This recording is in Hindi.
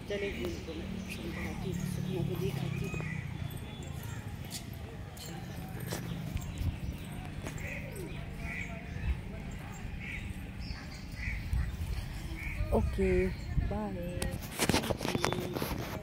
चलेगी उनको मैं समझाती हूँ, सुखना को दिखाती हूँ। Okay bye.